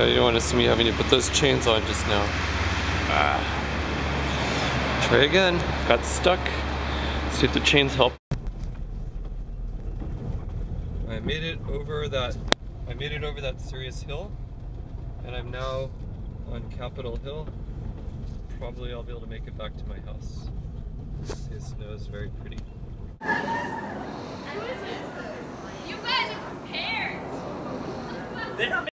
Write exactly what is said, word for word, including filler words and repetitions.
Yeah, you don't want to see me having to put those chains on just now. Ah. Try again. Got stuck. See if the chains help. I made it over that. I made it over that serious hill, and I'm now on Capitol Hill. Probably I'll be able to make it back to my house. See, the snow is very pretty. You guys are prepared.